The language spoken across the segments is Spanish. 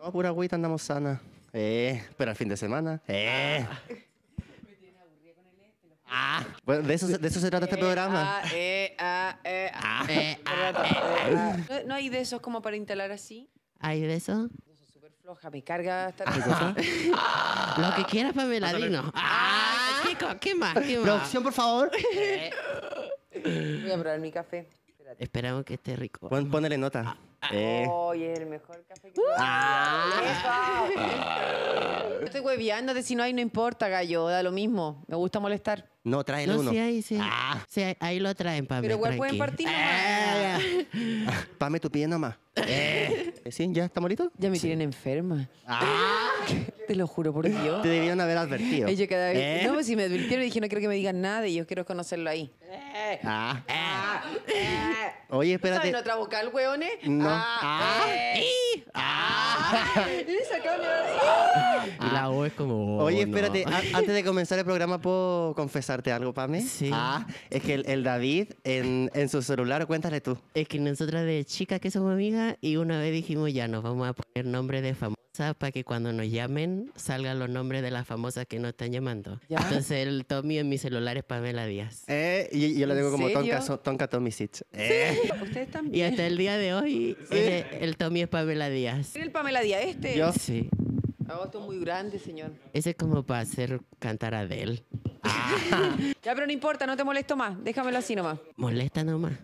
No, pura agüita, andamos sana. Pero al fin de semana. Bueno, de eso se trata este programa. ¿No hay de esos como para instalar así? ¿Hay de eso? Yo soy súper floja, me carga estar... Lo que quieras, Pamela, dinos. ¿Qué más? Producción, por favor. Voy a probar mi café. Espérate. Esperamos que esté rico. Ponele nota. Oye, el mejor café que no estoy hueviando de si no hay, no importa, gallo, da lo mismo. Me gusta molestar. No, trae el No, uno. sí, ahí, sí. Sí, ahí lo traen, Pamela. Pero igual pueden partir nomás. Pame, tú pides nomás. ¿Sí? ¿Ya estamos listos? Ya me tienen enferma. Te lo juro por Dios. Te debieron haber advertido. Ella cada vez... No, pues si me advirtieron, dije, no quiero que me digan nada y yo quiero conocerlo ahí. Oye, espérate. ¿Saben otra vocal, hueones? No. Y la O es como... Oye, no. espérate, antes de comenzar el programa, ¿puedo confesarte algo, Pame? Sí. Es que el David, en su celular, cuéntale tú. Es que nosotras de chicas que somos amigas y una vez dijimos ya nos vamos a poner nombre de famosas para que cuando nos llamen salgan los nombres de las famosas que nos están llamando. ¿Ya? Entonces el Tommy en mi celular es Pamela Díaz. Y yo lo tengo ¿En como serio? Tonka Tomisic. Ustedes Y también. hasta el día de hoy el Tommy es Pamela Díaz. ¿Tiene el Pamela Díaz este? Yo. Sí. Esto es muy grande, señor. Ese es como para hacer cantar a Adele. Ya, pero no importa, no te molesto más. Déjamelo así nomás. Molesta nomás.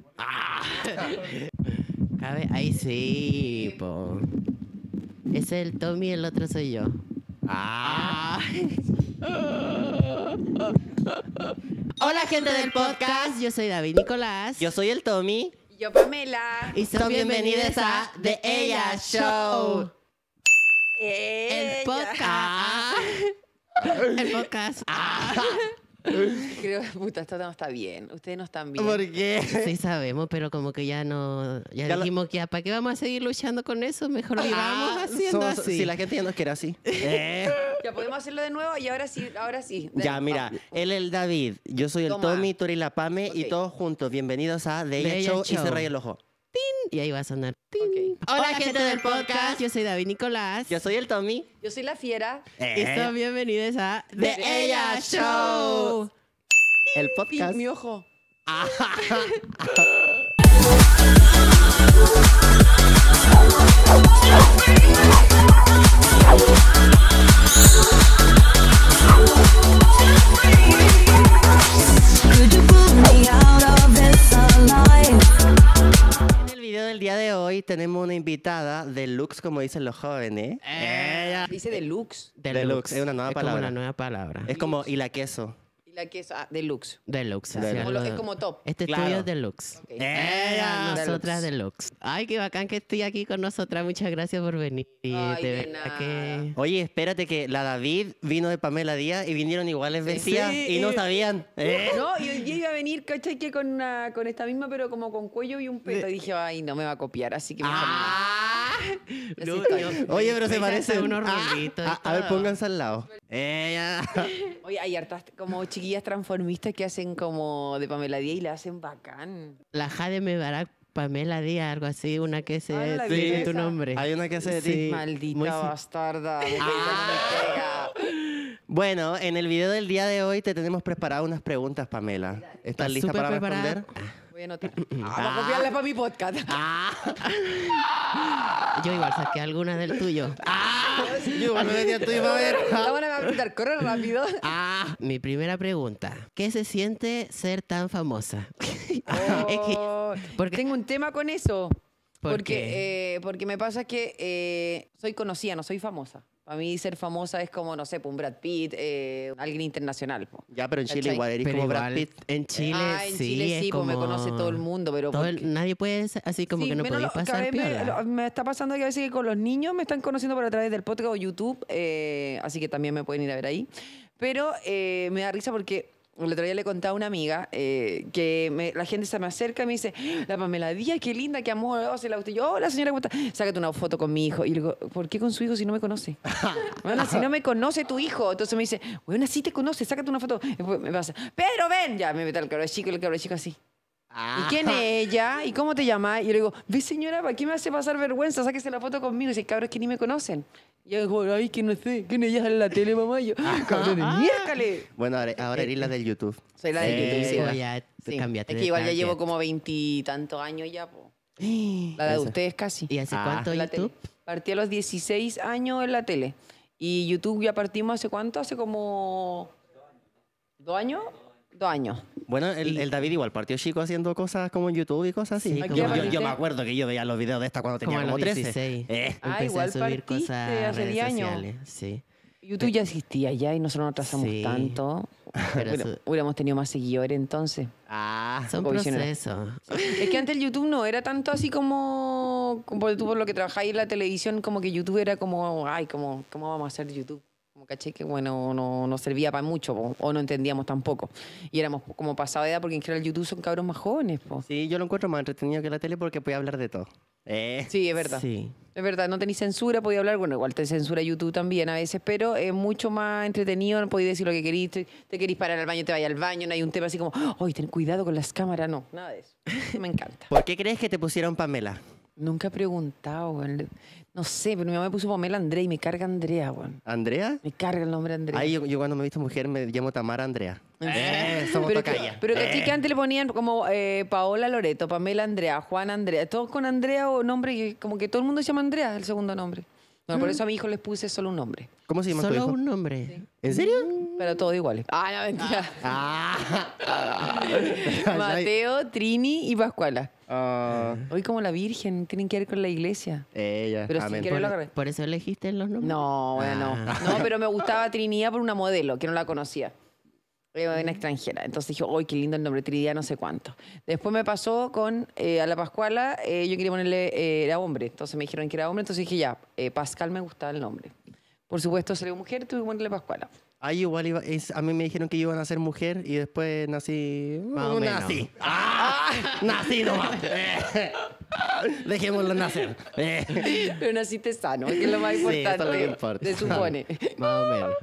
A ver, ahí sí, po. Ese es el Tommy y el otro soy yo. Hola, gente del podcast. Yo soy David Nicolás. Yo soy el Tommy. Y yo, Pamela. Y son bienvenidas a The Ella Show. El podcast. El podcast. Creo que, puta, esto no está bien. Ustedes no están bien. ¿Por qué? Sí sabemos, pero como que ya no... Ya dijimos que ¿para qué vamos a seguir luchando con eso? Mejor vivamos haciendo así. Si la gente ya nos quiere así. Ya podemos hacerlo de nuevo y ahora sí, ahora sí. Ya, mira, él es el David, yo soy el Toma. Tommy, tú eres la Pame y Ok. todos juntos. Bienvenidos a The The Ella Ella Show y Show. se raya el ojo. Y ahí va a sonar. Ok. Hola, gente del podcast. Yo soy David Nicolás. Yo soy el Tommy. Yo soy la fiera. Y son bienvenidos a The Ella Show. El podcast. Mi ojo. En el video del día de hoy tenemos una invitada deluxe, como dicen los jóvenes. Dice deluxe. Deluxe, es una nueva palabra. Como una nueva palabra. Es como y la queso. Y la que es deluxe. Deluxe. Es así como, algo- es como top. Este Claro. estudio es deluxe. Ok. Nosotras deluxe. Ay, qué bacán que estoy aquí con nosotras. Muchas gracias por venir. Y Ay, de de verdad nada. que... Oye, espérate que la David vino de Pamela Díaz y vinieron iguales vestidas y no sabían. No, y hoy día iba a venir, ¿cachai? Que con esta misma, pero como con cuello y un pelo. Y dije, ay, no me va a copiar, así que mejor no. No, estoy. no. Oye, pero se Me parece hice unos rulitos y A ver, todo. pónganse al lado. Oye, hay hartas como chiquillas transformistas que hacen como de Pamela Díaz y la hacen bacán. La Jade Mebarak, Pamela Díaz, algo así, una que se Ah, no la vi dice tu esa. nombre. Hay una que hace de ti. Sí. Maldita muy- bastarda. Me pega. Bueno, en el video del día de hoy te tenemos preparadas unas preguntas, Pamela. ¿Estás lista súper para preparada. responder? Voy a anotar. Para copiarla para mi podcast. Yo igual saqué alguna del tuyo. Yo igual me metí a tuyo para ver. La van a preguntar, corre rápido. Mi primera pregunta. ¿Qué se siente ser tan famosa? Es que- Oh, porque- tengo un tema con eso. ¿Por Porque me pasa que soy conocida, no soy famosa. Para mí ser famosa es como, no sé, un Brad Pitt, alguien internacional. Po. Ya, pero en Chile ¿Cachai? igual eres Pero como Brad igual, Pitt. en Chile En sí, Chile es sí, pues me como- conoce todo el mundo, pero todo porque- nadie puede ser así como Sí, que no menos podéis cada pasar vez piola. me está pasando que a veces que con los niños me están conociendo por a través del podcast o YouTube, así que también me pueden ir a ver ahí. Pero me da risa porque el otro día le contaba a una amiga que la gente se me acerca y me dice, la Pamela Díaz, qué linda, qué amor, hace la usted. Yo, hola señora, ¿cómo está? Sácate una foto con mi hijo. Y le digo, ¿por qué con su hijo si no me conoce? Bueno, si no me conoce tu hijo. Entonces me dice, bueno, sí te conoce, sácate una foto. Después me pasa, pero ven, ya me meto al cabro chico y el cabro chico así. ¿Y quién es ella? ¿Y cómo te llamas? Y yo le digo, ve señora, ¿para qué me hace pasar vergüenza? Sáquese la foto conmigo. Y dice, cabros, que ni me conocen. Y yo digo, ay, que no sé, ¿quién es ella en la tele, mamá? Y yo, cabrón, miércale. Bueno, ahora eres la del YouTube. Soy la de YouTube, sí. Oh, ya te Sí. cambiaste Es de que igual ya target. llevo como 20 y tantos años ya, po. La de Eso. ustedes casi. ¿Y hace Ah. cuánto En la YouTube? tele. Partí a los 16 años en la tele. Y YouTube ya partimos hace cuánto? Hace como 2 años. 2 años. Bueno, el David igual partió chico haciendo cosas como en YouTube y cosas así. Sí, ¿A qué yo, edad yo partiste? me acuerdo que yo veía los videos de esta cuando tenía Como a como los 13. 16. Ah, Empecé igual a subir partiste cosas a hace redes 10 años. sociales. Sí. YouTube ya existía ya y nosotros no trazamos Sí. tanto. Pero Hubiéramos tenido más seguidores entonces. Ah, son Como visionario. procesos. Es que antes el YouTube no era tanto así como tú por lo que trabajáis en la televisión, como que YouTube era como, ay, ¿cómo vamos a hacer YouTube? Como caché que, bueno, no servía para mucho o no entendíamos tampoco. Y éramos como pasado de edad porque en general YouTube son cabros más jóvenes. Po. sí, yo lo encuentro más entretenido que la tele porque puede hablar de todo. Sí, es verdad. Sí. Es verdad, no tenéis censura, podía hablar, bueno, igual te censura YouTube también a veces, pero es mucho más entretenido, no podéis decir lo que queréis, te queréis parar al baño, te vayas al baño, no hay un tema así como, ¡ay, ten cuidado con las cámaras! No, nada de eso. Me encanta. ¿Por qué crees que te pusieron Pamela? Nunca he preguntado, weón. No sé, pero mi mamá me puso Pamela Andrea y me carga Andrea, weón. ¿Andrea? Me carga el nombre Andrea. Ahí yo cuando me he visto mujer me llamo Tamara Andrea. Somos pero tocaya. pero caché que antes le ponían como Paola Loreto, Pamela Andrea, Juan Andrea, todos con Andrea o nombre, que como que todo el mundo se llama Andrea, el segundo nombre. No, por eso a mi hijo les puse solo un nombre. ¿Cómo se llama tu Solo hijo? un nombre. ¿En serio? Pero todos iguales. Ah, no, mentira. Mateo, Trini y Pascuala. Ah, Hoy como la Virgen, tienen que ver con la iglesia. ella. Pero amén. sin querer lo agarré. ¿Por eso elegiste los nombres? No, bueno, Ah. no. No, pero me gustaba Trinidad por una modelo, que no la conocía. Era una extranjera. Entonces dije, ¡ay, qué lindo el nombre! Trinidad no sé cuánto. Después me pasó con a la Pascuala, yo quería ponerle, era hombre. Entonces me dijeron que era hombre, entonces dije, ya, Pascal me gustaba el nombre. Por supuesto, salió mujer, tuve que ponerle Pascuala. Ay, igual a mí me dijeron que iban a ser mujer y después nací. Más o menos. Nací. Nací nomás. Dejémoslo nacer. Pero naciste sano, que es lo más Sí, importante. eso es lo que importa. Se supone. Más o menos.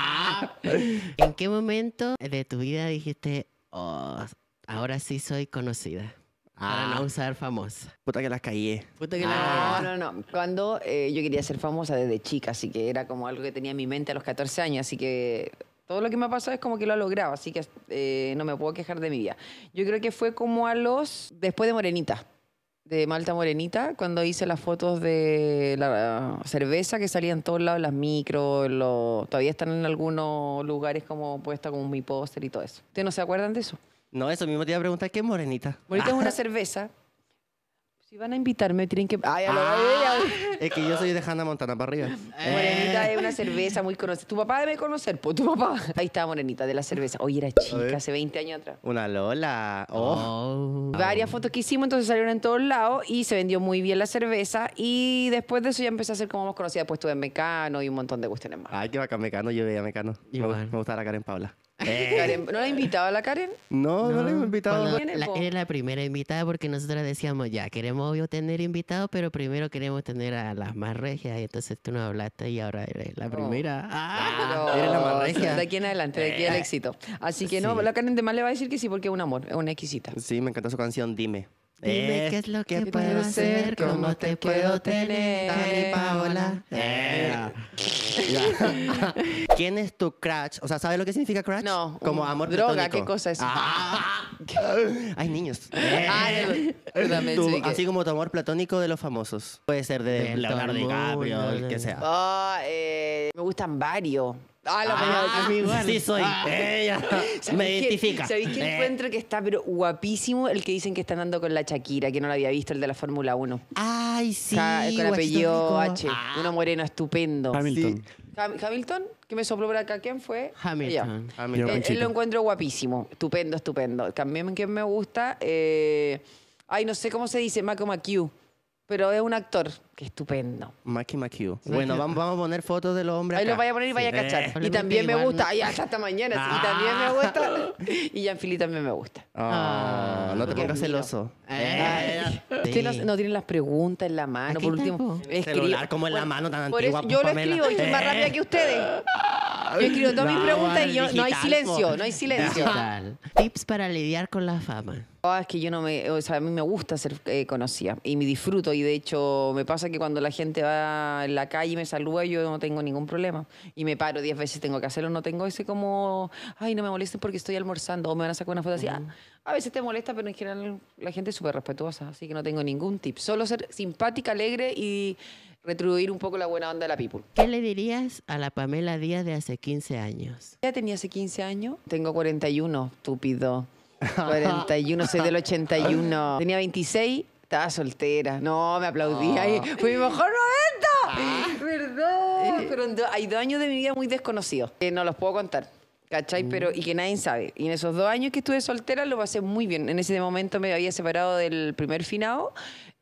¿En qué momento de tu vida dijiste, oh, ahora sí soy conocida? Para no usar famosa. Puta que las caí. Puta que No. Cuando yo quería ser famosa desde chica, así que era como algo que tenía en mi mente a los 14 años, así que todo lo que me ha pasado es como que lo he logrado, así que no me puedo quejar de mi vida. Yo creo que fue como después de Morenita, de Malta Morenita, cuando hice las fotos de la cerveza que salían en todos lados, las micros, todavía están en algunos lugares como puesta como mi póster y todo eso. ¿Ustedes no se acuerdan de eso? No, eso mismo te iba a preguntar, ¿qué es morenita? Morenita es una cerveza. Si van a invitarme, tienen que... Ay, a lo Es que yo soy de Hannah Montana para arriba. Morenita es una cerveza muy conocida. Tu papá debe conocer, pues tu papá. Ahí está Morenita de la cerveza. Oye, era A chica, ver. hace 20 años atrás. Una Lola. Oh. Oh. Varias fotos que hicimos, entonces salieron en todos lados y se vendió muy bien la cerveza. Y después de eso ya empecé a ser como más conocida. Después estuve en Mecano y un montón de cuestiones más. Ay, qué bacán Mecano. Yo veía Mecano. Igual. Me gustaba la Karen Paula. Karen, ¿no la invitaba a la Karen? No, no le hemos invitado. Cuando Viene, po. eres la primera invitada porque nosotros decíamos, ya, queremos obvio tener invitados, pero primero queremos tener a las más regias. Y entonces tú nos hablaste y ahora eres la primera. Pero eres la más regia. de aquí en adelante, de aquí al éxito. Así que no, Sí. la Karen de más le va a decir que sí porque es un amor, es una exquisita. Sí, me encantó su canción, Dime. Dime qué es lo que puedo hacer, cómo te puedo tener, Dani Paola. ¿Quién es tu crush? O sea, ¿sabes lo que significa crush? No, Como amor droga, platónico. ¿qué cosa es? Ay, niños. Perdóname, Tu- sí, que- así como tu amor platónico de los famosos. Puede ser de Del Leonardo todo el DiCaprio, mundo, el que de- sea. Me gustan varios. Sí soy. Ella me identifica. ¿Sabéis que encuentro que está pero guapísimo el que dicen que está andando con la Shakira, que no lo había visto, el de la Fórmula 1? Ay, sí. Con apellido guachito H. rico. Uno moreno estupendo. Hamilton. Hamilton, que me sopló por acá. ¿Quién fue? Hamilton. Ella. Hamilton. Yo- Él lo encuentro guapísimo. Estupendo, estupendo. También que me gusta. Ay, no sé cómo se dice, Malcolm McHugh. Pero es un actor que estupendo. Mackie McHugh. Bueno, vamos a poner fotos de los hombres Ahí acá. lo vaya a poner y vaya a cachar. Y Probablemente también me igual gusta. no- Ay, hasta mañana. sí, y también me gusta. Y Jean-Philippe también me gusta. No te porque pongas es mío. celoso. Ustedes no tienen las preguntas en la mano. Aquí Por está, último, po. escribo. Celular como en la mano tan Por antigua. eso, yo lo Pamela. escribo y soy más rápida que ustedes. Yo escribo todas mis No, preguntas y bueno, no hay digital, silencio, po. no hay silencio. Digital. Tips para lidiar con la fama. Es que yo no me, o sea, a mí me gusta ser conocida y me disfruto y de hecho me pasa que cuando la gente va en la calle y me saluda yo no tengo ningún problema y me paro 10 veces tengo que hacerlo, no tengo ese como, ay, no me molesten porque estoy almorzando o me van a sacar una foto así. A veces te molesta, pero en general la gente es súper respetuosa, así que no tengo ningún tip, solo ser simpática, alegre y retribuir un poco la buena onda de la people. ¿Qué le dirías a la Pamela Díaz de hace 15 años? Ya tenía hace 15 años, tengo 41, estúpido. 41, soy del 81. Tenía 26, estaba soltera. No, me aplaudía. Fue mi mejor momento. ¿Verdad? Pero hay 2 años de mi vida muy desconocidos. Que no los puedo contar. ¿Cachai? Pero, y que nadie sabe. Y en esos 2 años que estuve soltera lo pasé muy bien. En ese momento me había separado del primer finado.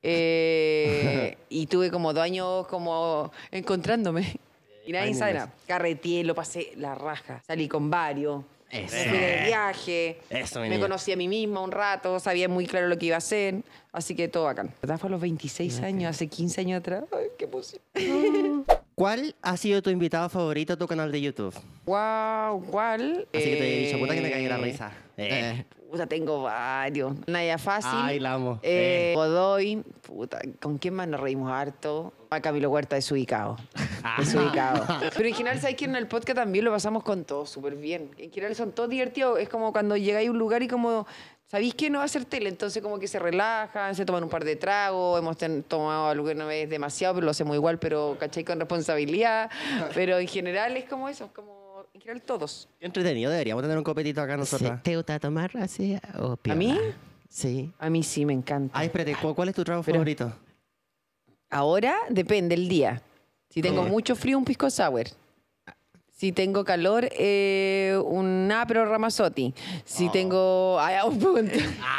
Y tuve como 2 años como encontrándome. Y nadie sabe nada. Carreteé, lo pasé la raja. Salí con varios. Eso. Me fui de viaje, Eso, mi me niña. conocí a mí misma un rato, sabía muy claro lo que iba a hacer, así que todo bacán. ¿Verdad? Fue a los 26 años, hace 15 años atrás. Ay, qué emoción. ¿Cuál ha sido tu invitado favorito a tu canal de YouTube? Wow, ¿cuál? Así que te he dicho, puta que me cagué la risa. Puta, tengo varios. Naya Fácil. Ay, la amo. Godoy. Puta, ¿con quién más nos reímos harto? A Camilo Huerta desubicado. Desubicado. Pero en general, ¿sabes que en el podcast también lo pasamos con todos súper bien? En general son todos divertidos. Es como cuando llegáis a un lugar y como... ¿Sabéis que no va a ser tele? Entonces como que se relajan, se toman un par de tragos, hemos tomado alguna vez demasiado, pero lo hacemos igual, pero ¿cachai? Con responsabilidad. Pero en general es como eso, como en general todos. Qué entretenido, deberíamos tener un copetito acá Sí, nosotras. ¿te gusta tomar así o piola? mí? Sí. A mí sí me encanta. Ay, espérate, ¿cuál es tu trago Pero- favorito? Ahora depende el día. Si tengo mucho frío, un pisco sour. Si tengo calor, un Apro Ramazzotti. Si tengo... Ay, un punto.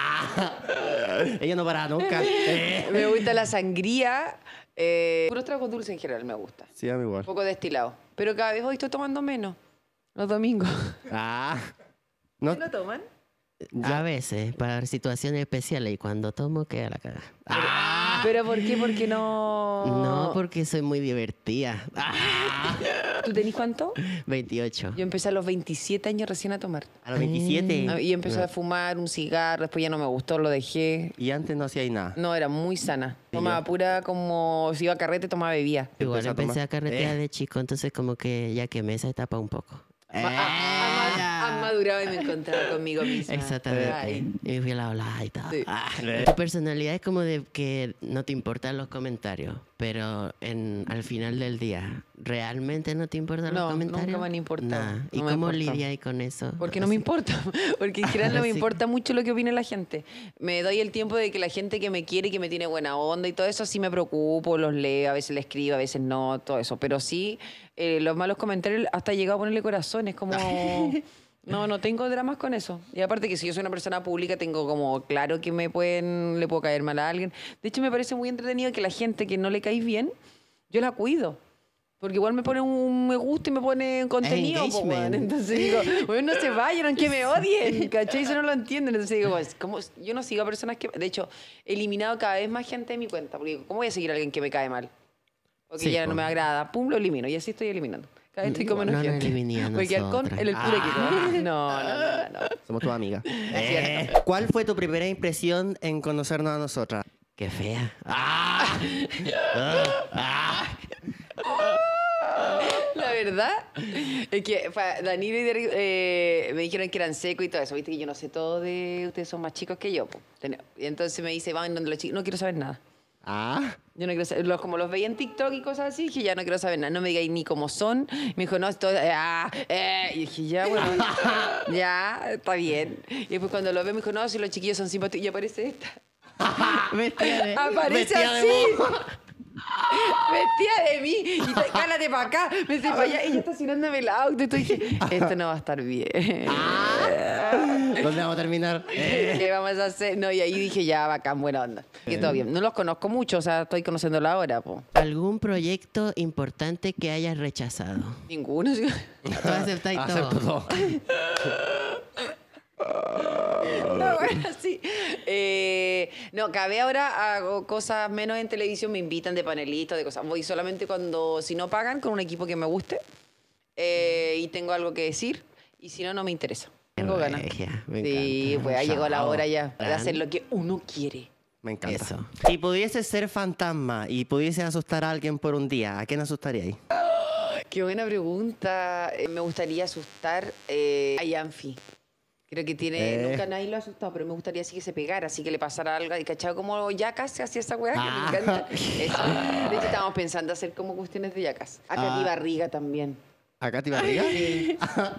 Ella no para nunca. Me gusta la sangría. Puros tragos dulces en general me gusta. Sí, a mí Un igual. poco destilado. Pero cada vez hoy estoy tomando menos. Los domingos. Ah. No, ¿No toman? A veces, para situaciones especiales y cuando tomo queda la cara. ¿Pero por qué? Porque no... No, porque soy muy divertida. ¿Tú tenés cuánto? 28. Yo empecé a los 27 años recién a tomar. a los 27. Y empecé a fumar un cigarro, después ya no me gustó, lo dejé. Y antes no hacía nada. No, era muy sana. Tomaba pura como si iba a carrete, tomaba bebida. Igual Empecé a empecé tomar. a carretear de chico, entonces como que ya quemé esa etapa un poco. Han madurado y me encontraba conmigo misma. Exactamente. Ay. Y me fui a la ola y todo. Sí. Tu personalidad es como de que no te importan los comentarios, pero al final del día, ¿realmente no te importan No, los comentarios? nunca me han importado. Nah. ¿Y No me cómo importan. lidias con eso? Porque no me importa, porque en general no me Sí. importa mucho lo que opine la gente. Me doy el tiempo de que la gente que me quiere, que me tiene buena onda y todo eso, sí me preocupo, los leo, a veces le escribo, a veces no, todo eso. Pero sí, los malos comentarios, hasta he llegado a ponerle corazones, como... No tengo dramas con eso. Y aparte que si yo soy una persona pública, tengo como claro que le puedo caer mal a alguien. De hecho, me parece muy entretenido que la gente que no le caes bien, yo la cuido. Porque igual me pone un me gusta y me pone contenido. Po, Engagement. weón. Entonces digo, bueno, no se vayan, aunque me odien. ¿Cachai? Eso no lo entienden. Entonces digo, pues, ¿cómo? Yo no sigo a personas que... De hecho, he eliminado cada vez más gente de mi cuenta. Porque ¿cómo voy a seguir a alguien que me cae mal? O que Sí, ya po. no me agrada. Pum, lo elimino. Y así estoy eliminando. Cada vez estoy con menos No nos gente. eliminé a Voy a quedar con nosotras. el puro equipo. No. Somos tu amiga. cierto. ¿Cuál fue tu primera impresión en conocernos a nosotras? Qué fea. La verdad es que Danilo y Derek, me dijeron que eran secos y todo eso. Viste que yo no sé todo de... Ustedes son más chicos que yo. Po. Y entonces me dice, van donde los chicos... No quiero saber nada. Ah. Yo no quiero saber... Como los veía en TikTok y cosas así, dije, ya no quiero saber nada. No me digáis ni cómo son. Me dijo, no, esto... Y dije, ya, bueno, ya, está bien. Y después cuando lo veo me dijo, no, si los chiquillos son simpáticos. Y aparece esta. Aparece vestida de así. mojo. Vestida de mí. Y cálate para acá. Me dice, para allá. Ella está estacionándome el auto. Y tú dije, esto no va a estar bien. ¿Dónde vamos a terminar? ¿Qué vamos a hacer? No, y ahí dije, ya, bacán, buena onda. Que todo bien. No los conozco mucho, o sea, estoy conociéndolo ahora, po. ¿Algún proyecto importante que hayas rechazado? Ninguno. ¿Sí? Tú aceptáis todo. Acepto todo. No, bueno, sí. No, cada vez ahora hago cosas menos en televisión, me invitan de panelista, de cosas. Voy solamente cuando, si no pagan, con un equipo que me guste. y tengo algo que decir. Y si no, no me interesa. Tengo ganas. Regia, me Sí, encanta. pues ya llegó la hora ya de Gran. hacer lo que uno quiere. Me encanta. Eso. Si pudiese ser fantasma y pudiese asustar a alguien por un día, ¿a quién asustaríais? Qué buena pregunta. Me gustaría asustar a Yanfi. Creo que tiene... Nunca nadie lo ha asustado, pero me gustaría así que se pegara, así que le pasara algo. Y cachado como Yacas hacía esa weá, que me encanta. Eso. De hecho, estábamos pensando hacer como cuestiones de Yacas. A Katy Barriga también. ¿A Katy Barriga? Sí.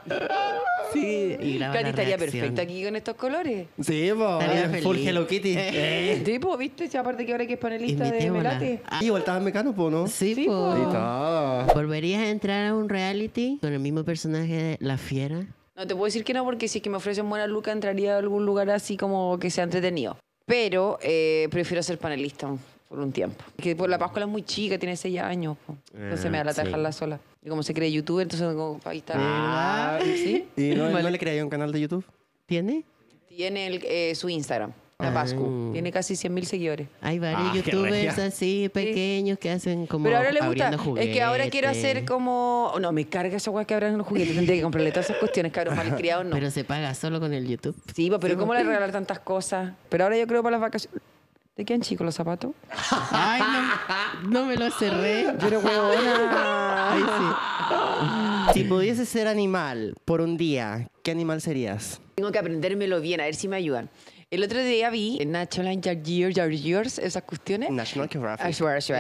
Sí, y graba Katy la estaría reacción. perfecta aquí con estos colores. Sí, pues. Estaría Full feliz. Hello Kitty. Tipo, ¿viste? Si aparte que ahora que es panelista de Imitémosla. Melate. Y voltaba en Mecano, pues, ¿no? Sí, Sí, po. Y todo. ¿Volverías a entrar a un reality con el mismo personaje de La Fiera? No te puedo decir que no, porque si es que me ofrecen buena luca, entraría a algún lugar así como que sea entretenido. Pero prefiero ser panelista por un tiempo. Que por la Pascua es muy chica, tiene 6 años. Po. Entonces me da la sí. dejarla sola. Y como se cree youtuber, entonces como, ahí está. Ah, ¿Sí? ¿Y no, Vale. no le crearía un canal de YouTube? ¿Tiene? Tiene su Instagram, la Pascu. Tiene casi 100.000 seguidores. Hay varios Ah, qué youtubers regia. así pequeños que hacen como Pero ahora le gusta. abriendo Es que ahora quiero juguetes. hacer como. Oh, no, me carga esa weá que abran los juguetes. Tendría que comprarle todas esas cuestiones, cabrón, malcriados no. Pero se paga solo con el YouTube. Sí, pero ¿cómo le regalar tantas cosas? Pero ahora yo creo para las vacaciones. ¿Te quedan chicos los zapatos? Ay, no me lo cerré. Pero huevona. Ay, sí. Si pudiese ser animal por un día, ¿qué animal serías? Tengo que aprendérmelo bien, a ver si me ayudan. El otro día vi en National Geographic, esas cuestiones. National Geographic.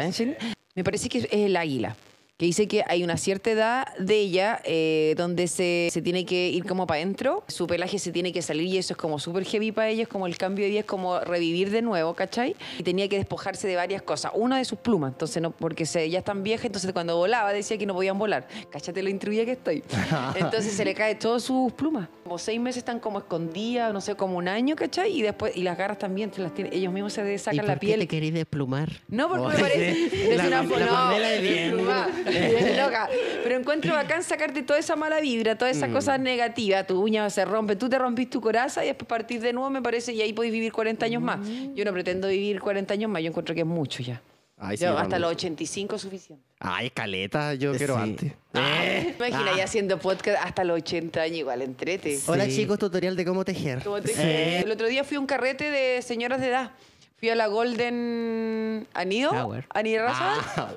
Me parece que es el águila. Que dice que hay una cierta edad de ella donde se tiene que ir como para adentro, su pelaje se tiene que salir y eso es como súper heavy para ellos, como el cambio de vida es como revivir de nuevo, ¿cachai? Y tenía que despojarse de varias cosas. Una de sus plumas, entonces no, porque ya están viejas, entonces cuando volaba decía que no podían volar. Cáchate lo intruida que estoy. Entonces se le cae todas sus plumas. Como 6 meses están como escondidas, no sé, como un año, ¿cachai? Y después, y las garras también, ellos mismos se ¿Y sacan por la qué piel. te querís desplumar? No, porque me Oye, parece. la Es una Pamela es bien. pluma, bien loca. Pero encuentro bacán sacarte toda esa mala vibra, toda esa cosa negativa. Tu uña se rompe, tú te rompís tu coraza y después partir de nuevo, me parece, y ahí podés vivir 40 años más. Yo no pretendo vivir 40 años más, yo encuentro que es mucho ya. Ay, sí, Yo, yo hasta también. los 85 es suficiente. Ay, caleta, yo quiero Sí. antes. Imagina ya haciendo podcast hasta los 80 años, igual entrete. Hola Sí. chicos, tutorial de cómo tejer. ¿Cómo te- El otro día fui a un carrete de señoras de edad. Fui a la Golden Anido, Shower. Anirraza,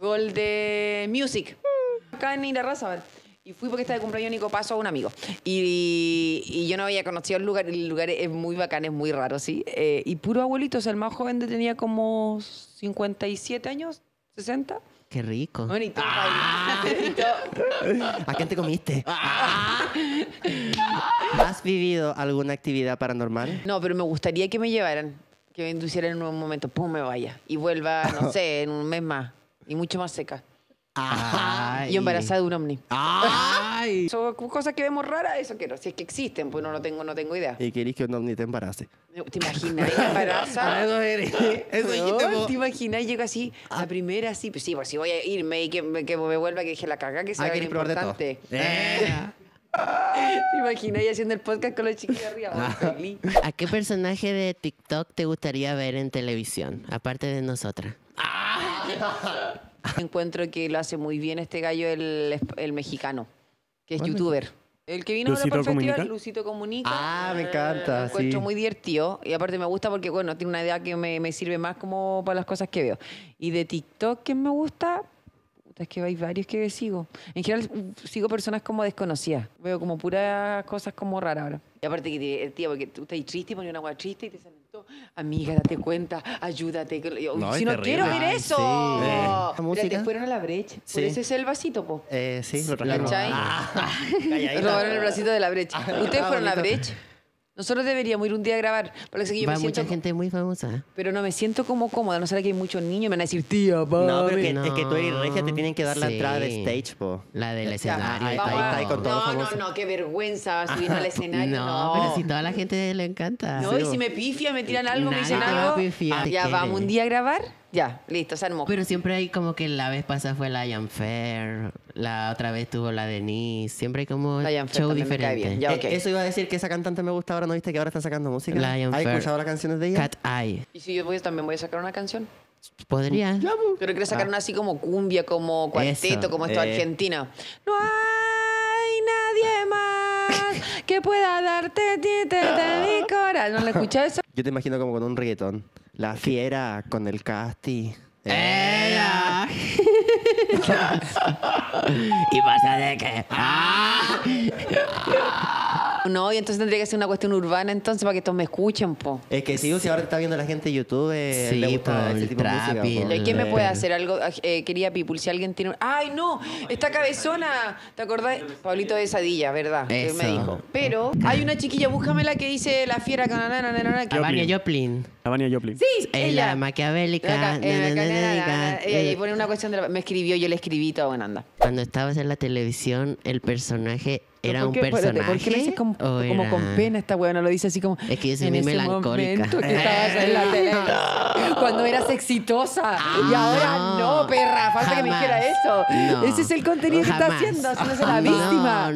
Golden Music, acá en Irarrázaval. Y fui porque estaba de cumpleaños Nico Paso a un amigo. Y yo no había conocido el lugar es muy bacán, es muy raro, ¿sí? Y puro abuelito, o sea, el más joven tenía como 57 años, 60. Qué rico. Bueno, y todo bailando, y todo. ¿A quién te comiste? ¿Has vivido alguna actividad paranormal? No, pero me gustaría que me llevaran, que me inducieran en un momento, pum, me vaya. Y vuelva, no sé, en un mes más. Y mucho más seca. Ay. Y embarazada de un ovni. Ay. Son cosas que vemos raras, eso quiero. Si es que existen, pues no tengo idea. Y querís que un ovni te embarace. ¿Te imaginas? Me embaraza. Eso dijiste, No, po. ¿te imaginas? Llego así, la primera así, pues sí, pues si voy a irme y que me vuelva, que dije la caga, que sea Ah, lo querés probar de todo. importante. ¿Te imaginas? Y haciendo el podcast con los chiquillos arriba. Bueno, feliz. ¿A qué personaje de TikTok te gustaría ver en televisión, aparte de nosotras? Encuentro que lo hace muy bien este gallo, el mexicano, que es ¿Cuál youtuber. El que vino ¿Lucito ahora por el festival, Comunica? Lucito Comunica. Ah, me encanta, Lo encuentro sí. muy divertido. Y aparte me gusta porque, bueno, tiene una idea que me sirve más como para las cosas que veo. Y de TikTok, ¿qué me gusta? Puta, es que hay varios que sigo. En general, sigo personas como desconocidas. Veo como puras cosas como raras ahora. Y aparte que el tío, porque tú estás triste y pones una agua triste y te salen todo. Amiga, date cuenta, ayúdate. No, si es no terrible. quiero ver Ay, eso. sí. Mira, ¿Música? te fueron a la brecha. Por Sí. ese es el vasito, po. Sí, lo trajimos. ¿Cachai? Calladita. Robaron el bracito de la brecha. ¿Ustedes Ah, fueron a la bonito. brecha? Nosotros deberíamos ir un día a grabar. Parece que yo Va me siento, mucha gente muy famosa. pero no me siento como cómoda. No será que hay muchos niños y me van a decir, tía, papi. No, pero No. es que tú eres regia, te tienen que dar la Sí. entrada de stage, po. La del Ya, escenario. ahí y está, vamos ahí todo. está, ahí con todo no, famoso. no, qué vergüenza subir al escenario. No, pero si toda la gente le encanta. No, y si me pifia, me tiran algo, me Nadie dicen te va a algo. pifiar, Ya, ¿qué vamos quieres? un día a grabar. Ya, listo, se armó. Pero siempre hay como que la vez pasada fue la Ian Fair, la otra vez tuvo la Denise, siempre hay como La Ian Fair show también me cae diferente. bien, ya. ok. Eso iba a decir que esa cantante me gusta ahora, ¿no viste que ahora están sacando música? Lion ¿Has Fair. escuchado las canciones de ella? Cat Eye. Y si yo también voy a sacar una canción. Podría. Pero quiero sacar una así como cumbia, como cuarteto, Eso, como esto argentino. No nadie más que pueda darte mi corazón. ¿No le escuchas eso? Yo te imagino como con un reggaetón. La fiera con el casti. ¡Ella! ¿Y pasa de qué? No, y entonces tendría que ser una cuestión urbana entonces para que todos me escuchen, po. Es que sí, si ahora te está viendo la gente en YouTube, Sí, le gusta po, ese el tipo de música. trap y po. el- ¿Y quién me puede hacer algo? Quería People, si alguien tiene... ¡Ay, no! Esta cabezona. ¿Te acordás? Pablito de Sadilla, ¿verdad? Que me Eso. dijo. Pero hay una chiquilla, búscamela que dice la fiera con... Vania Joplin. Vania Joplin. Sí, La maquiavélica. Ella pone una cuestión de me escribió, yo le escribí, toda buena onda. Cuando estabas en la televisión, el personaje era un Espérate, personaje. ¿por qué le dices como o era- con pena esta weona? Lo dice así como... Es que yo soy en muy ese melancólica. momento que estabas en la tele. Cuando eras exitosa. Y ahora no, perra. Falta que me Jamás. dijera eso. No. Ese es el contenido que está Jamás. haciendo, haciéndose la víctima.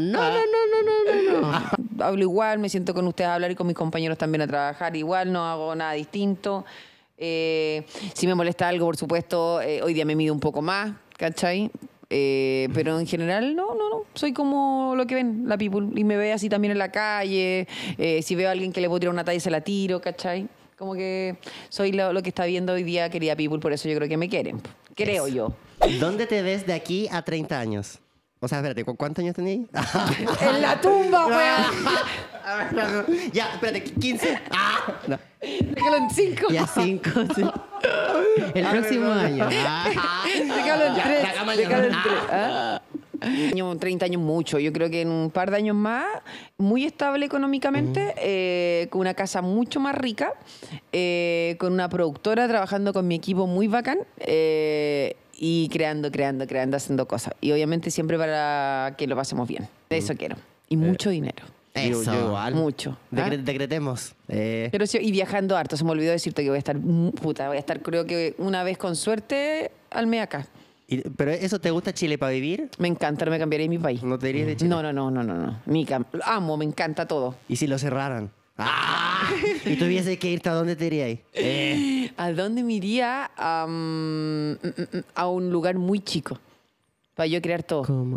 No. Hablo igual, me siento con ustedes a hablar y con mis compañeros también a trabajar igual, no hago nada distinto. Si me molesta algo, por supuesto, hoy día me mido un poco más, ¿cachai? Pero en general, no. Soy como lo que ven, la people. Y me ve así también en la calle. Si veo a alguien que le puedo tirar una talla, se la tiro, ¿cachai? Como que soy lo que está viendo hoy día, querida people, por eso yo creo que me quieren. Creo yo. ¿Dónde te ves de aquí a 30 años? O sea, espérate, ¿cuántos años tenías? ¡En la tumba, weón! Ya, espérate, 15. No. Déjalo en 5. Ya 5. Sí. El próximo año. Déjalo en 3. Déjalo en 3. 30 años mucho. Yo creo que en un par de años más, muy estable económicamente, con una casa mucho más rica, con una productora trabajando con mi equipo muy bacán y creando, haciendo cosas. Y obviamente siempre para que lo pasemos bien. Eso quiero. Y mucho dinero. Yo Eso. igual. Mucho. ¿Ah? Decretemos. Pero sí, y viajando harto. Se me olvidó decirte que voy a estar creo que una vez con suerte al mes acá. ¿Pero eso te gusta Chile para vivir? Me encanta, no me cambiaría mi país. ¿No te irías de Chile? No. Lo amo, me encanta todo. ¿Y si lo cerraran? ¿Y tuvieses que irte a dónde te irías? ¿A dónde me iría? A un lugar muy chico. Para yo crear todo. ¿Cómo?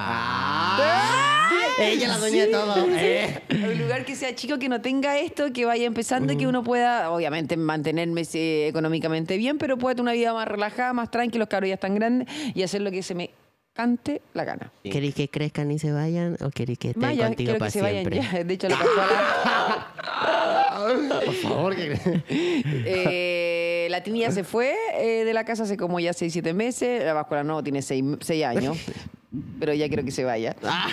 Ella la dueña de todo. Un lugar que sea chico, que no tenga esto, que vaya empezando y que uno pueda, obviamente, mantenerme económicamente bien, pero pueda tener una vida más relajada, más tranquila, los cabros ya están grandes y hacer lo que se me cante la gana. ¿Queréis que crezcan y se vayan o queréis que estén Vaya, contigo quiero para que se vayan siempre? ya. De hecho, la Pascuala... Por favor, la Tini ya se fue de la casa hace como ya 6, 7 meses. La Pascuala no, tiene 6 años. Pero ya quiero que se vaya.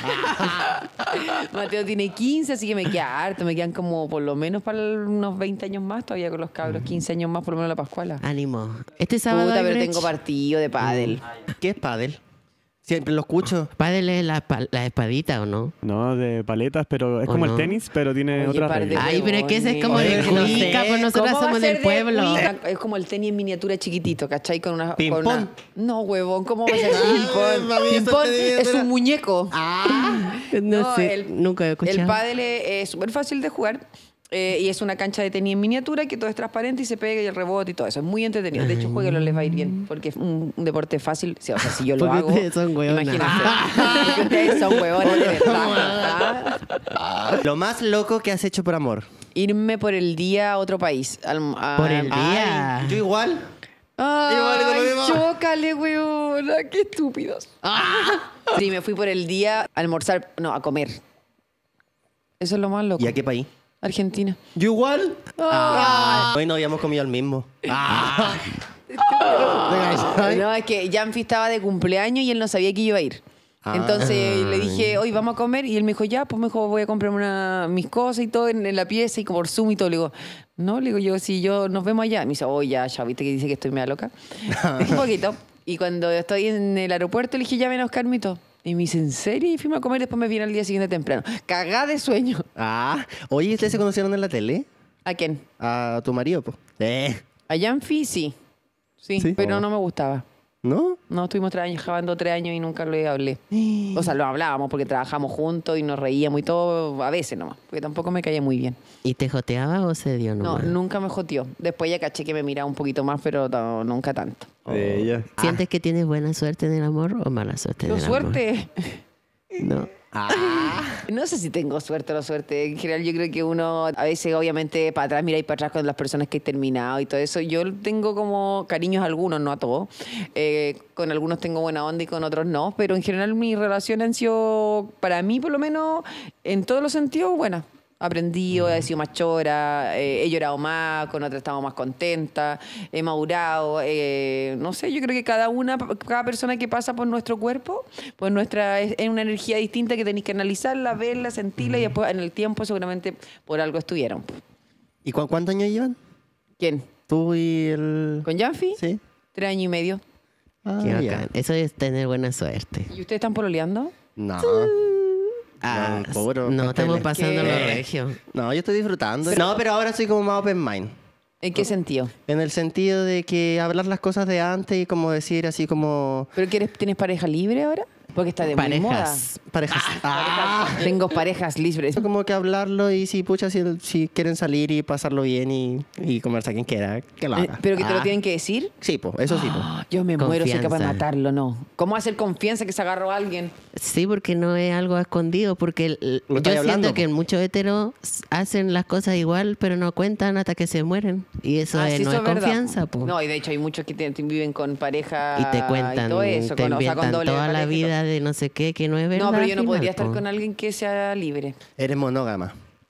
Mateo tiene 15, así que me queda harto. Me quedan como por lo menos para unos 20 años más todavía con los cabros. 15 años más por lo menos la Pascuala. Ánimo. Este sábado Puta, hay pero brech. tengo partido de pádel. ¿Qué es pádel? Siempre lo escucho. Pádel es la espadita, ¿o no? No, de paletas, pero es ¿O como no? el tenis, pero tiene Oye, otra par de regla. Ay, pero es que ese es como Oye, de que no cuica, sé. pues nosotros ¿Cómo va a somos ser del de pueblo. cuica? Es como el tenis en miniatura chiquitito, ¿cachai? Con una... ¿Ping con pong? una- No, huevón, ¿cómo va a ser para ping-pong? mí eso Ping-pong te es un muñeco. No sé, nunca he escuchado. El pádel es súper fácil de jugar. Y es una cancha de tenis en miniatura que todo es transparente y se pega y el rebote y todo eso. Es muy entretenido. De hecho, jueguenlo, les va a ir bien. Porque es un deporte fácil. Sí, o sea, si yo lo Porque hago... ustedes son hueonas. Imagínense. Porque ustedes son huevones de verdad. ¿Ah? Lo más loco que has hecho por amor. Irme por el día a otro país. Por el día. Ay, yo igual. Ay, Igual con lo mismo. chócale, weona. Qué estúpidos. Sí, me fui por el día a almorzar, no, a comer. Eso es lo más loco. ¿Y a qué país? Argentina. Yo igual. Hoy no habíamos comido el mismo. No, es que Janfi estaba de cumpleaños y él no sabía que yo iba a ir. Entonces le dije, hoy vamos a comer. Y él me dijo, ya, pues me dijo, voy a comprarme mis cosas y todo en la pieza y como por Zoom y todo. Le digo, no, le digo yo, si yo nos vemos allá. Me dice, oh, ya, viste que dice que estoy media loca. Un poquito. Y cuando estoy en el aeropuerto le dije, ya ven a buscarme y todo. Y me dice, ¿en serio? Y fuimos a comer y después me vine al día siguiente temprano. Cagá de sueño. Oye, ¿ustedes se conocieron en la tele? ¿A quién? A tu marido, pues. A Janfi, sí. Sí, ¿Sí? pero no me gustaba. ¿No? No, estuvimos trabajando 3 años y nunca le hablé. O sea, lo hablábamos porque trabajamos juntos y nos reíamos y todo, a veces nomás, porque tampoco me caía muy bien. ¿Y te joteaba o se dio No, nomás? nunca me joteó. Después ya caché que me miraba un poquito más, pero nunca tanto. De ella. ¿Sientes que tienes buena suerte en el amor o mala suerte en Pero el amor? suerte. No. No sé si tengo suerte o no suerte. En general, yo creo que uno a veces, obviamente, para atrás, mira y para atrás con las personas que he terminado y todo eso. Yo tengo como cariños a algunos, no a todos. Con algunos tengo buena onda y con otros no. Pero en general, mis relaciones han sido, para mí por lo menos, en todos los sentidos, buenas. Aprendido, he sido más chora, he llorado más, con otras estamos más contentas, he madurado. No sé, yo creo que cada persona que pasa por nuestro cuerpo, pues es una energía distinta que tenéis que analizarla, verla, sentirla y después en el tiempo seguramente por algo estuvieron. ¿Y cuántos años llevan? ¿Quién? ¿Tú y el...? ¿Con Janfi? Sí. 3 años y medio. Ah, Qué ya. bacán. Eso es tener buena suerte. ¿Y ustedes están pololeando? No. Ah, puro no, estamos pastel. pasando ¿Qué? lo regio. No, yo estoy disfrutando. No, pero ahora soy como más open mind. ¿En qué sentido? En el sentido de que hablar las cosas de antes y como decir así como... ¿Pero tienes pareja libre ahora? Porque está de muy moda. Parejas. Ah. Tengo parejas libres. Como que hablarlo y si, pucha, si quieren salir y pasarlo bien y comerse a quien quiera, que lo haga. ¿Pero que te lo Ah. tienen que decir? Sí, pues, eso sí. pues. Yo me muero, soy capaz de Confianza. matarlo, ¿no? ¿Cómo hacer confianza que se agarró a alguien? Sí, porque no es algo escondido, porque Lo yo estáis siento hablando, que po. muchos heteros hacen las cosas igual, pero no cuentan hasta que se mueren. Y eso Ah, sí, no es verdad. confianza, po. No, y de hecho hay muchos que viven con pareja Y te cuentan, y todo eso, te o sea, con inventan doble toda la pareja y todo. vida de no sé qué, que no es verdad. No, pero al yo no final, podría estar po. con alguien que sea libre. Eres monógama.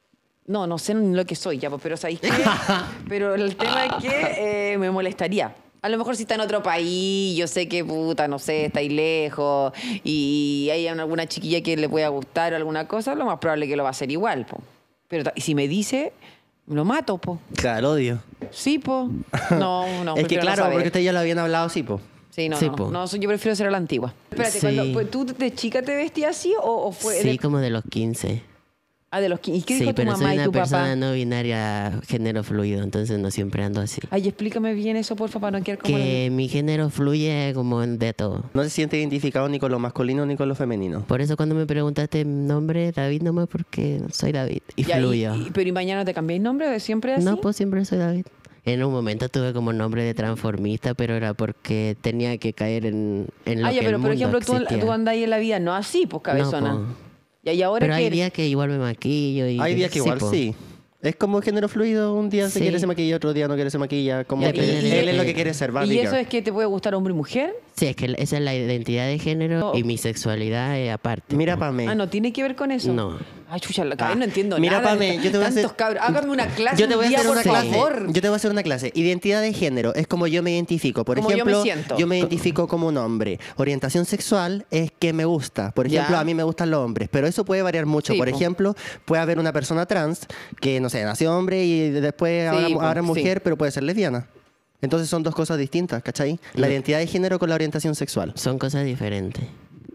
No sé ni lo que soy ya, pues, pero ¿sabéis qué? Pero el tema es que me molestaría. A lo mejor si está en otro país, yo sé que puta, no sé, está ahí lejos y hay alguna chiquilla que le pueda gustar o alguna cosa, lo más probable es que lo va a hacer igual, po. Pero y si me dice, lo mato, po. Claro, odio. Sí, po. No, Es que prefiero no claro, saber. porque ustedes ya lo habían hablado, sí, pues. Sí, Sí, no. po. No, yo prefiero ser a la antigua. Espérate, Sí. pues, ¿tú de chica te vestías así o fue Sí, como de los 15. de los 15? ¿Y qué Sí, dijo tu pero mamá soy y una tu persona papá? no binaria, género fluido, entonces no siempre ando así. Ay, explícame bien eso, por favor, para no quedar como... Que mi género fluye como de todo. No se siente identificado ni con lo masculino ni con lo femenino. Por eso cuando me preguntaste mi nombre, David nomás, porque soy David y Ya, fluyo. pero ¿y mañana te cambiáis nombre? ¿De siempre así? No, pues siempre soy David. En un momento tuve como nombre de transformista, pero era porque tenía que caer en lo Ah, ya, que pero el por mundo ejemplo, existía. tú andás ahí en la vida, no así, pues cabezona. No, po. Ya, y ahora Pero qué hay eres? días que igual me maquillo. Y Hay días que igual po. sí. Es como género fluido, un día se Sí. quiere se maquilla, otro día no quiere se maquilla. Como Ya, que pero él es lo que quiere ser, Barbie ¿Y eso girl. es que te puede gustar hombre y mujer? Sí, es que esa es la identidad de género y mi sexualidad es aparte. Mira, po. Pame. Ah, no tiene que ver con eso. No. Ay, chucha, la cabeza no entiendo Mira, nada. Pame, yo te voy a Tantos hacer... cabros. Hágame una clase Yo te voy a un día, hacer una por clase. favor. Yo te voy a hacer una clase. Identidad de género es como yo me identifico. Por Como yo me ejemplo, siento. yo me identifico como un hombre. Orientación sexual es que me gusta. Por Ya. ejemplo, a mí me gustan los hombres, pero eso puede variar mucho. Sí, Por po. ejemplo, puede haber una persona trans que, no sé, nació hombre y después Sí, po, ahora es sí. mujer, pero puede ser lesbiana. Entonces son dos cosas distintas, ¿cachai? La identidad de género con la orientación sexual. Son cosas diferentes.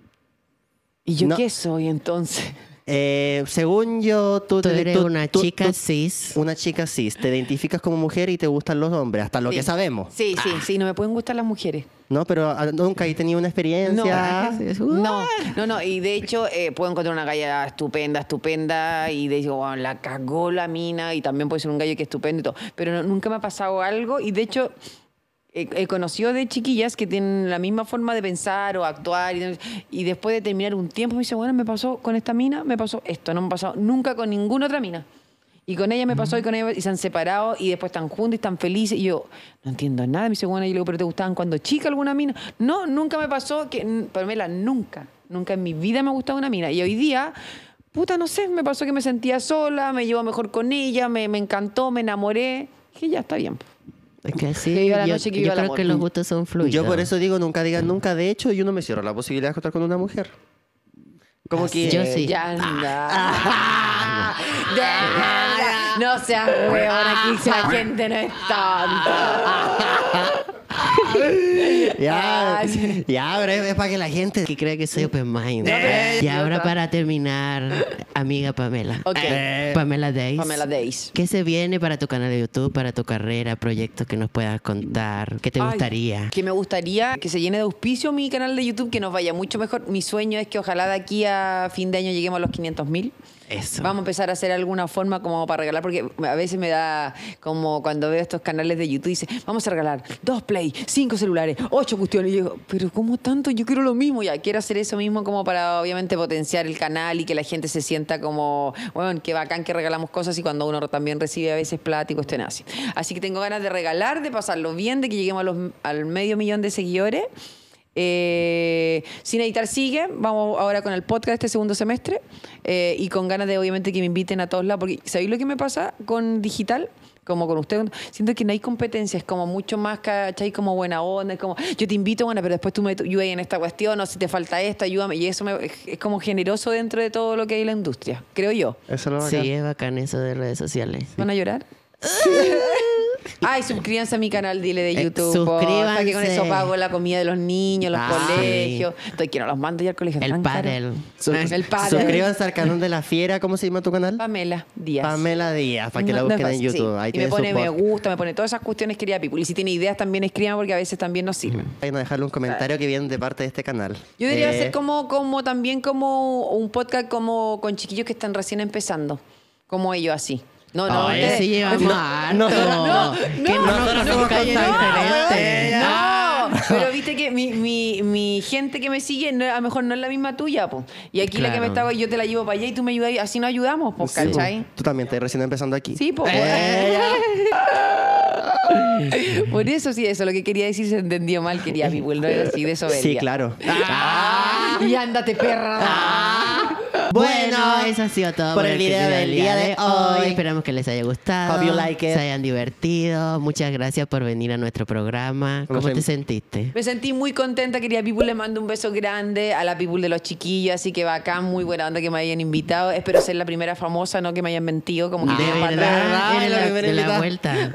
¿Y yo No. qué soy entonces? Según yo, Tú eres una chica cis. Una chica cis. Te identificas como mujer y te gustan los hombres, hasta lo Sí. que sabemos. Sí, sí, no me pueden gustar las mujeres. No, pero nunca he tenido una experiencia. No, y de hecho puedo encontrar una galla estupenda y de hecho, wow, la cagó la mina y también puede ser un gallo que es estupendo y todo, pero nunca me ha pasado algo y de hecho he conocido de chiquillas que tienen la misma forma de pensar o actuar y después de terminar un tiempo me dice, bueno, me pasó con esta mina, me pasó esto, no me ha pasado nunca con ninguna otra mina. Y con ella me pasó y con ella y se han separado y después están juntos y están felices. Y yo no entiendo nada. Me dice, bueno, y le digo, ¿pero te gustaban cuando chica alguna mina? No, nunca me pasó que, Pamela, nunca en mi vida me ha gustado una mina. Y hoy día, puta, no sé, me pasó que me sentía sola, me llevo mejor con ella, me encantó, me enamoré. Dije, ya, está bien. Es que sí, Que viva la yo, noche, que yo viva el creo amor. que los gustos son fluidos. Yo por eso digo, nunca digan nunca. De hecho, yo no me cierro la posibilidad de estar con una mujer. Como que... Yo sí. Ya anda. No seas huevón, aquí la gente no es tonta. Ya, Ay. ya, pero es para que la gente... Que cree que soy open mind. pero- Y ahora para terminar, amiga Pamela. Ok. Pamela Days. Pamela Days. ¿Qué se viene para tu canal de YouTube, para tu carrera, proyectos que nos puedas contar? ¿Qué te Ay, gustaría? Que me gustaría que se llene de auspicio mi canal de YouTube, que nos vaya mucho mejor. Mi sueño es que ojalá de aquí a fin de año lleguemos a los 500.000. Eso. Vamos a empezar a hacer alguna forma como para regalar, porque a veces me da como cuando veo estos canales de YouTube, dice, vamos a regalar 2 Play, 5 celulares, 8 cuestiones. Y yo digo, pero ¿cómo tanto? Yo quiero lo mismo. Ya, quiero hacer eso mismo como para obviamente potenciar el canal y que la gente se sienta como, bueno, qué bacán que regalamos cosas y cuando uno también recibe a veces plata y cuestiones así. Así que tengo ganas de regalar, de pasarlo bien, de que lleguemos al 500.000 de seguidores. Sin editar sigue, vamos ahora con el podcast este segundo semestre y con ganas de obviamente que me inviten a todos lados, porque ¿sabéis lo que me pasa con digital? Como con usted, siento que no hay competencia, es como mucho más, ¿cachai? Como buena onda, es como yo te invito, bueno, pero después tú me ayudas en esta cuestión, o si te falta esto, ayúdame, y eso es como generoso dentro de todo lo que hay en la industria, creo yo. Eso lo bacán. Sí, es bacán eso de redes sociales. ¿Van a llorar? Ay, suscríbanse a mi canal, dile de YouTube. Suscríbanse. Que con eso pago la comida de los niños, los Ah, colegios. Estoy que no los mando ya al colegio. El tan caro. pádel. El pádel. Suscríbanse al canal de La Fiera. ¿Cómo se llama tu canal? Pamela Díaz. Pamela Díaz, para que la No es busquen en fácil, YouTube. sí. Ahí Y me tiene su pone me podcast. gusta, me pone todas esas cuestiones, querida people. Y si tiene ideas también escriban porque a veces también nos sirven. Vayan a dejarle un comentario que viene de parte de este canal. Yo debería hacer como también como un podcast como con chiquillos que están recién empezando. Como ellos así. No, Ay, ustedes- sí llevamos harto. no, Que no nos conozcan diferente. No, pero viste que mi gente que me sigue a lo mejor no es la misma tuya, po. Y aquí la que me Claro. está, yo te la llevo para allá y tú me ayudas, y así nos ayudamos, pues, Sí, ¿cachai? Tú también estás recién empezando aquí. Sí, pues. Por eso sí, eso lo que quería decir se entendió mal, quería people, no era así de soberbia. Sí, claro. Y ándate, perra. Bueno, eso ha sido todo por el video del día de hoy. Esperamos que les haya gustado. Hope you like it. Se hayan divertido. Muchas gracias por venir a nuestro programa. ¿Cómo te sentiste? Me sentí muy contenta, quería people, le mando un beso grande a la people de los chiquillos, así que bacán, muy buena onda que me hayan invitado. Espero ser la primera famosa, no que me hayan mentido, como que De tienen verdad, Ay, en la la, primera de la invitada. vuelta.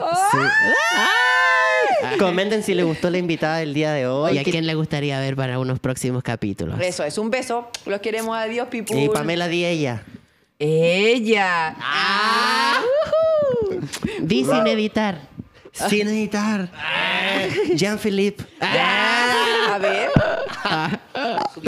Comenten si les gustó la invitada del día de hoy. ¿Y a quién le gustaría ver para unos próximos capítulos? Eso es, un beso. Los queremos, adiós, people. Y Pamela di ella. Ella. Di sin editar. Sin editar. Jean-Philippe. A ver.